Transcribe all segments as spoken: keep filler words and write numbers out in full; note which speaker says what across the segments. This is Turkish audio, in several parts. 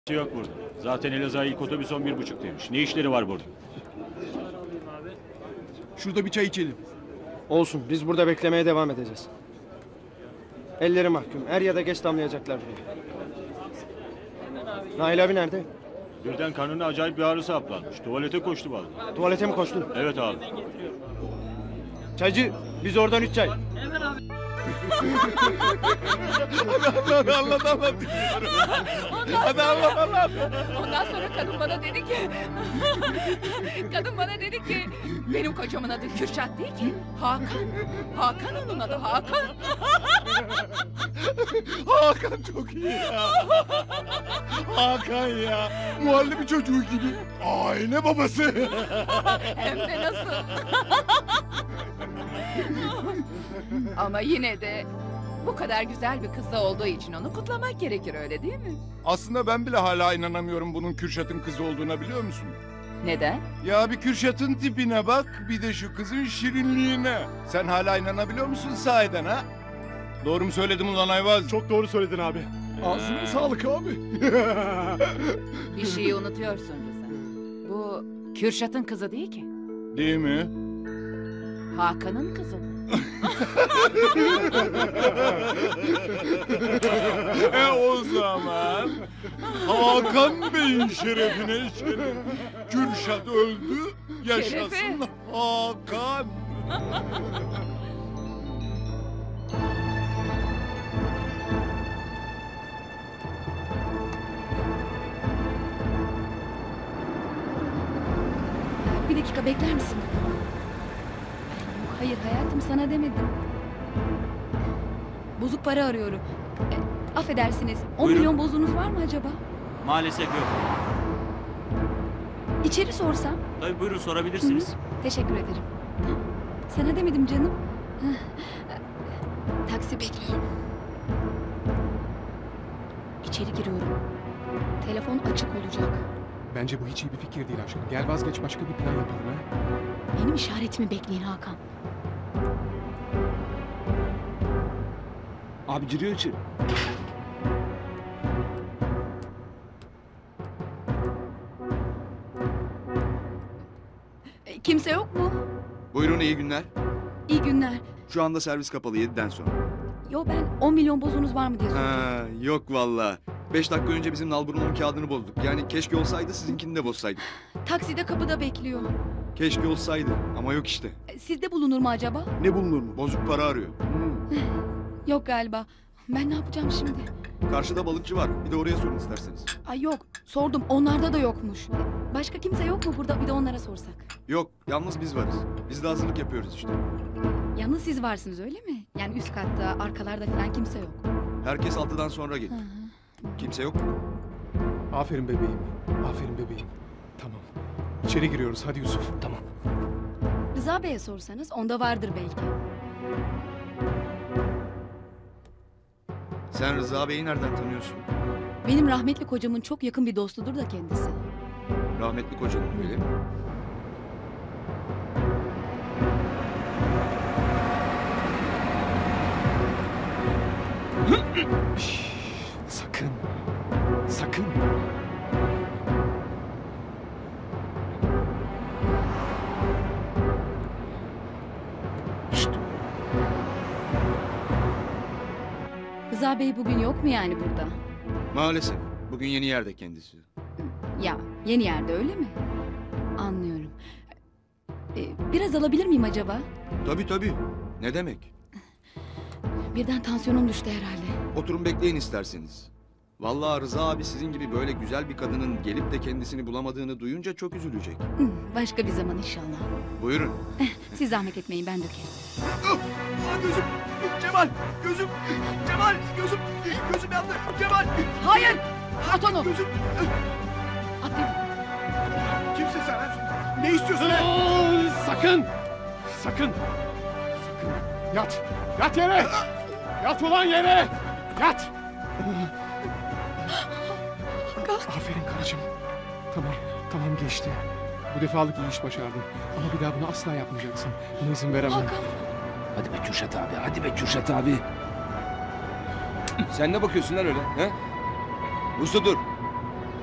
Speaker 1: Yok burada. Zaten Elazığ'a ilk otobüs on bir buçuk demiş. Ne işleri var burada?
Speaker 2: Şurada bir çay içelim.
Speaker 3: Olsun, biz burada beklemeye devam edeceğiz. Elleri mahkum, er ya da geç damlayacaklar buraya. Nail abi nerede?
Speaker 1: Birden karnına acayip bir ağrı saplanmış. Tuvalete koştu vallahi.
Speaker 3: Tuvalete mi koştun?
Speaker 1: Evet abi.
Speaker 3: Çaycı, biz oradan üç çay.
Speaker 2: Hadi anlat anlat. Hadi anlat anlat.
Speaker 4: Ondan sonra kadın bana dedi ki... kadın bana dedi ki... Benim kocamın adı Kürşat değil ki. Hakan. Hakan onun adı Hakan.
Speaker 2: Hakan çok iyi ya. Hakan ya. Muhallebi çocuğu gibi. Aile babası.
Speaker 4: Hem de nasıl. Ama yine de... Bu kadar güzel bir kızı olduğu için onu kutlamak gerekir, öyle değil mi?
Speaker 2: Aslında ben bile hala inanamıyorum bunun Kürşat'ın kızı olduğuna, biliyor musun?
Speaker 4: Neden?
Speaker 2: Ya bir Kürşat'ın tipine bak, bir de şu kızın şirinliğine. Sen hala inanabiliyor musun sahiden ha? Doğru mu söyledim ulan Ayvaz?
Speaker 5: Çok doğru söyledin abi. Ağzına sağlık abi.
Speaker 4: Bir şeyi unutuyorsun Rıza. Bu Kürşat'ın kızı değil ki.
Speaker 2: Değil mi?
Speaker 4: Hakan'ın kızı.
Speaker 2: E o zaman Hakan Bey'in şerefine içelim. Kürşat öldü, yaşasın
Speaker 4: Şerefe.
Speaker 2: Hakan.
Speaker 6: Bir dakika bekler misin? Hayır hayatım, sana demedim. Bozuk para arıyorum. E, affedersiniz, on
Speaker 7: Buyurun.
Speaker 6: milyon bozuğunuz var mı acaba?
Speaker 7: Maalesef yok.
Speaker 6: İçeri sorsam?
Speaker 7: Tabii buyurun sorabilirsiniz.
Speaker 6: Teşekkür ederim. Sana demedim canım. Taksi bekleyin. İçeri giriyorum. Telefon açık olacak.
Speaker 5: Bence bu hiç iyi bir fikir değil aşkım. Gel vazgeç, başka bir plan yapalım ha.
Speaker 6: Benim işaretimi bekleyin Hakan.
Speaker 7: Abi giriyor içeri.
Speaker 6: E, kimse yok mu?
Speaker 8: Buyurun, iyi günler.
Speaker 6: İyi günler.
Speaker 8: Şu anda servis kapalı yediden sonra.
Speaker 6: Yo, ben on milyon bozuğunuz var mı diye sordum.
Speaker 8: Ha, yok valla. Beş dakika önce bizim nalburunun kağıdını bozduk. Yani keşke olsaydı sizinkini de bozsaydık.
Speaker 6: Takside kapıda bekliyor.
Speaker 8: Keşke olsaydı ama yok işte.
Speaker 6: E, Sizde bulunur mu acaba?
Speaker 8: Ne bulunur mu? Bozuk para arıyor.
Speaker 6: Yok galiba. Ben ne yapacağım şimdi?
Speaker 8: Karşıda balıkçı var. Bir de oraya sorun isterseniz.
Speaker 6: Ay yok, sordum. Onlarda da yokmuş. Başka kimse yok mu burada? Bir de onlara sorsak.
Speaker 8: Yok, yalnız biz varız. Biz de hazırlık yapıyoruz işte.
Speaker 6: Yalnız siz varsınız öyle mi? Yani üst katta, arkalarda falan kimse yok.
Speaker 8: Herkes altıdan sonra
Speaker 6: Hı
Speaker 8: gelir.
Speaker 6: hı.
Speaker 8: Kimse yok mu?
Speaker 5: Aferin bebeğim. Aferin bebeğim. Tamam. İçeri giriyoruz. Hadi Yusuf. Tamam.
Speaker 6: Rıza Bey'e sorsanız onda vardır belki.
Speaker 8: Sen Rıza Bey'i nereden tanıyorsun?
Speaker 6: Benim rahmetli kocamın çok yakın bir dostudur da kendisi.
Speaker 8: Rahmetli kocanın öyle mi?
Speaker 5: Şşş, sakın. Sakın. Şşt.
Speaker 6: Rıza Bey bugün yok mu yani burada?
Speaker 8: Maalesef. Bugün yeni yerde kendisi.
Speaker 6: Ya, yeni yerde öyle mi? Anlıyorum. Ee, biraz alabilir miyim acaba?
Speaker 8: Tabii tabii. Ne demek?
Speaker 6: Birden tansiyonum düştü herhalde.
Speaker 8: Oturun bekleyin isterseniz. Vallahi Rıza abi sizin gibi böyle güzel bir kadının gelip de kendisini bulamadığını duyunca çok üzülecek.
Speaker 6: Hı, başka bir zaman inşallah.
Speaker 8: Buyurun.
Speaker 6: Siz zahmet etmeyin, ben dökerim.
Speaker 2: Gözüm. Cemal. Gözüm. Cemal. Gözüm. Gözüm yandı. Cemal.
Speaker 6: Hayır! At onu!
Speaker 2: Gözüm.
Speaker 6: At dedim.
Speaker 2: Kimsin sen? Ne istiyorsun? ha?
Speaker 5: Aa, sakın. Sakın. Sakın. Yat. Yat yere. Yat ulan yere. Yat. Aferin karıcığım. Tamam. Tamam geçti. Bu defalık iyi iş başardın. Ama bir daha bunu asla yapmayacaksın. Buna izin veremem.
Speaker 6: Hakan!
Speaker 9: Hadi be Kürşat abi, hadi be Kürşat abi. Sen ne bakıyorsun lan öyle? He? Uslu dur.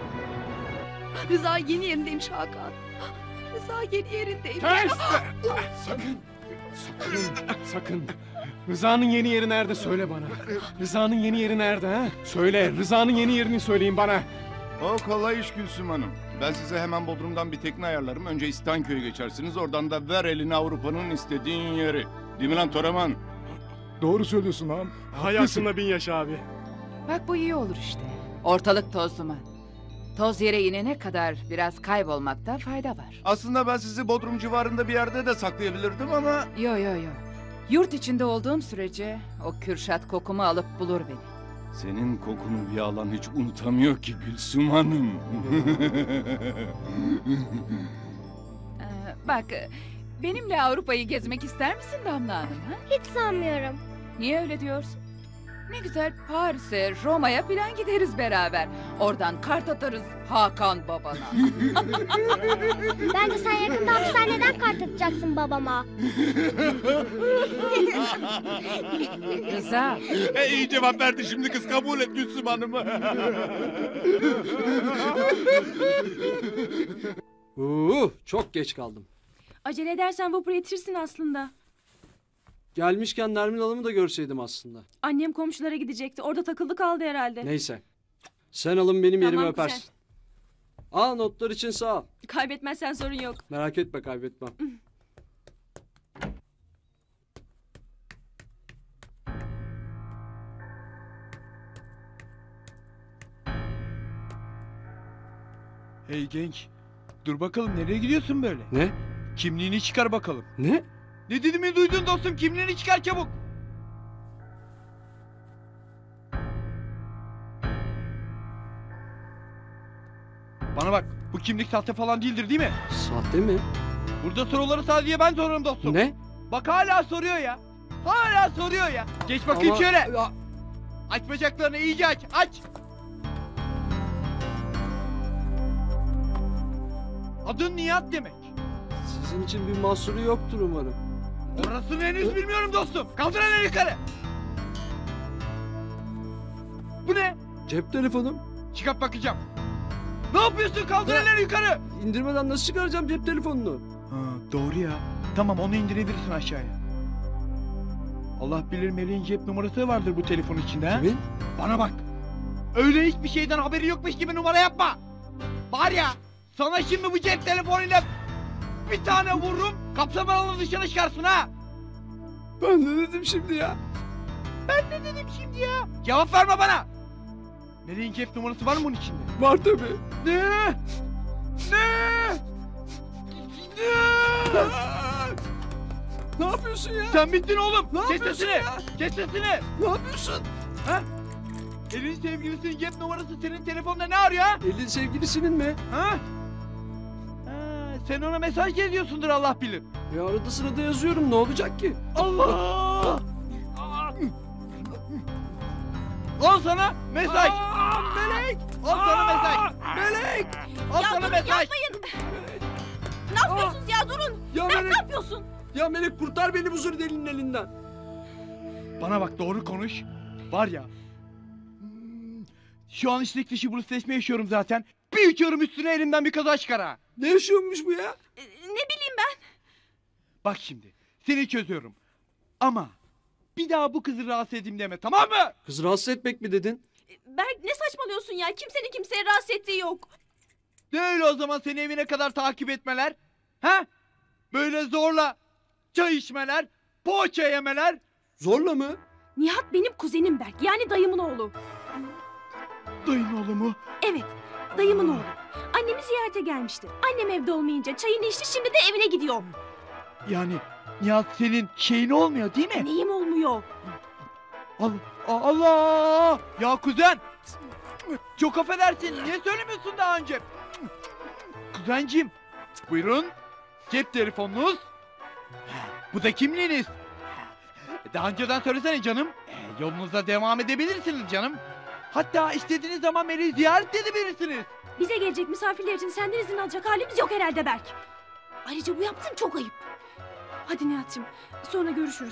Speaker 4: Rıza yeni yerindeymiş Hakan. Rıza yeni yerindeymiş.
Speaker 5: Sakın. Sakın. Sakın. Rıza'nın yeni yeri nerede söyle bana. Rıza'nın yeni yeri nerede ha? Söyle. Rıza'nın yeni yerini söyleyin bana.
Speaker 2: O kolay iş Gülsüm Hanım. Ben size hemen Bodrum'dan bir tekne ayarlarım. Önce İstanköy'e geçersiniz. Oradan da ver eline Avrupa'nın istediğin yeri. Değil mi lan Toraman?
Speaker 5: Doğru söylüyorsun ağam. Hay aklına bin yaş abi.
Speaker 4: Bak bu iyi olur işte. Ortalık toz duman. Toz yere inene kadar biraz kaybolmakta fayda var.
Speaker 2: Aslında ben sizi Bodrum civarında bir yerde de saklayabilirdim ama...
Speaker 4: Yo yo yo. Yurt içinde olduğum sürece o Kürşat kokumu alıp bulur beni.
Speaker 2: Senin kokunu bir alan hiç unutamıyor ki Gülsüm Hanım.
Speaker 4: Ee, bak benimle Avrupa'yı gezmek ister misin Damla Hanım? Ha?
Speaker 10: Hiç sanmıyorum.
Speaker 4: Niye öyle diyorsun? Ne güzel Paris'e, Roma'ya falan gideriz beraber. Oradan kart atarız Hakan babana.
Speaker 10: Bence sen yakında hapishaneden kart atacaksın babama.
Speaker 4: Rıza.
Speaker 2: E, iyi cevap verdi şimdi kız, kabul et Gülsüm Hanım.
Speaker 11: Uuu, çok geç kaldım.
Speaker 10: Acele edersen vapur yetişirsin aslında.
Speaker 11: Gelmişken Nermin Hanım'ı da görseydim aslında.
Speaker 10: Annem komşulara gidecekti. Orada takıldı kaldı herhalde.
Speaker 11: Neyse. Sen alın benim yerimi
Speaker 10: Tamam,
Speaker 11: öpersin.
Speaker 10: güzel.
Speaker 11: Al notlar için sağ ol.
Speaker 10: Kaybetmezsen sorun yok.
Speaker 11: Merak etme kaybetmem.
Speaker 12: Hey genç, dur bakalım nereye gidiyorsun böyle?
Speaker 11: Ne?
Speaker 12: Kimliğini çıkar bakalım.
Speaker 11: Ne?
Speaker 12: Ne dediğimi duydun dostum, kimliğini çıkar çabuk. Bana bak, bu kimlik sahte falan değildir değil mi?
Speaker 11: Sahte mi?
Speaker 12: Burada soruları sadece ben soruyorum dostum.
Speaker 11: Ne?
Speaker 12: Bak hala soruyor ya. Hala soruyor ya. Geç bakayım
Speaker 11: Ama-
Speaker 12: şöyle.
Speaker 11: Ya-
Speaker 12: Aç bacaklarını iyice aç, aç. Adın Nihat demek.
Speaker 11: Sizin için bir mahsuru yoktur umarım.
Speaker 12: Orasını henüz bilmiyorum dostum. Kaldır elini yukarı. Bu ne?
Speaker 11: Cep telefonum.
Speaker 12: Çıkart bakacağım. Ne yapıyorsun? Kaldır
Speaker 11: Ne?
Speaker 12: elleri yukarı.
Speaker 11: İndirmeden nasıl çıkaracağım cep telefonunu?
Speaker 12: Ha, doğru ya. Tamam, onu indirebilirsin aşağıya. Allah bilir Melih'in cep numarası vardır bu telefonun içinde. ha?
Speaker 11: Kimin?
Speaker 12: Bana bak. Öyle hiçbir şeyden haberi yokmuş gibi numara yapma. Var ya, sana şimdi bu cep telefonuyla bir tane vururum, kapsam alanı dışına çıkarsın ha.
Speaker 11: Ben ne dedim şimdi ya?
Speaker 12: Ben ne dedim şimdi ya? Cevap verme bana. Melih'in cep numarası var mı bunun içinde?
Speaker 11: Var tabii.
Speaker 12: Ne? Ne? Ne?
Speaker 11: Ne yapıyorsun ya?
Speaker 12: Sen bittin oğlum.
Speaker 11: Ne
Speaker 12: Kes
Speaker 11: yapıyorsun
Speaker 12: sesini.
Speaker 11: ya?
Speaker 12: Kes sesini.
Speaker 11: Ne yapıyorsun?
Speaker 12: Ha? Elin sevgilisinin cep numarası senin telefonda ne arıyor ha?
Speaker 11: Elin sevgilisinin mi?
Speaker 12: Ha? Ha, sen ona mesaj yazıyorsundur Allah bilir.
Speaker 11: Ya arada sırada yazıyorum, ne olacak ki?
Speaker 12: Allah! Al sana mesaj.
Speaker 11: Melek!
Speaker 12: Al sana mesaj.
Speaker 11: Melek!
Speaker 12: Al sana mesaj.
Speaker 10: Ne yapıyorsunuz ya durun.
Speaker 11: Ya
Speaker 10: Ne
Speaker 11: Melek!
Speaker 10: yapıyorsun?
Speaker 11: Ya Melek kurtar beni bu zır delinin elinden.
Speaker 12: Bana bak, doğru konuş. Var ya. hmm, Şu an istek dışı Bruce'leşme yaşıyorum zaten. Bir uçuyorum üstüne, elimden bir kaza çıkar ha.
Speaker 11: Ne yaşıyormuş bu ya?
Speaker 10: Ee, Ne bileyim ben.
Speaker 12: Bak şimdi, seni çözüyorum. Ama bir daha bu kızı rahatsız edeyim deme, tamam mı?
Speaker 11: Kız rahatsız etmek mi dedin?
Speaker 10: Berk ne saçmalıyorsun ya? Kimsenin kimseye rahatsız ettiği yok.
Speaker 12: Ne öyle o zaman seni evine kadar takip etmeler? Ha? Böyle zorla çay içmeler, poğaça yemeler.
Speaker 11: Zorla mı?
Speaker 10: Nihat benim kuzenim Berk. Yani dayımın oğlu.
Speaker 12: Dayın oğlu mu?
Speaker 10: Evet, dayımın oğlu. Annemi ziyarete gelmişti. Annem evde olmayınca çayını içti, şimdi de evine gidiyor.
Speaker 12: Yani Nihat senin şeyin olmuyor değil mi?
Speaker 10: Neyim olmuyor?
Speaker 12: Allah! Allah! Ya kuzen! Çok affedersin, niye söylemiyorsun daha önce? Kuzenciğim, buyurun. Cep telefonunuz. Bu da kimliğiniz. Daha önceden söylesene canım. E, yolunuza devam edebilirsiniz canım. Hatta istediğiniz zaman beni ziyaret edebilirsiniz.
Speaker 10: Bize gelecek misafirler için senden izin alacak halimiz yok herhalde Berk. Ayrıca bu yaptığın çok ayıp. Hadi Nihat'cığım, sonra görüşürüz.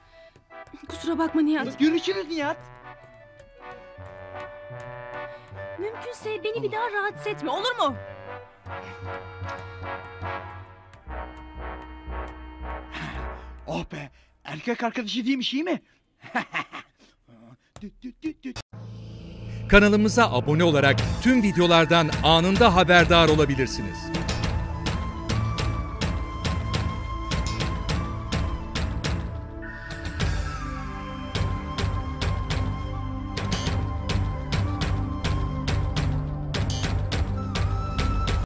Speaker 10: Kusura bakma Nihat.
Speaker 12: Görüşürüz Nihat.
Speaker 10: Mümkünse beni bir daha rahatsız etme, olur mu?
Speaker 12: Oh be, erkek arkadaşı değilmiş, iyi mi?
Speaker 13: Kanalımıza abone olarak tüm videolardan anında haberdar olabilirsiniz.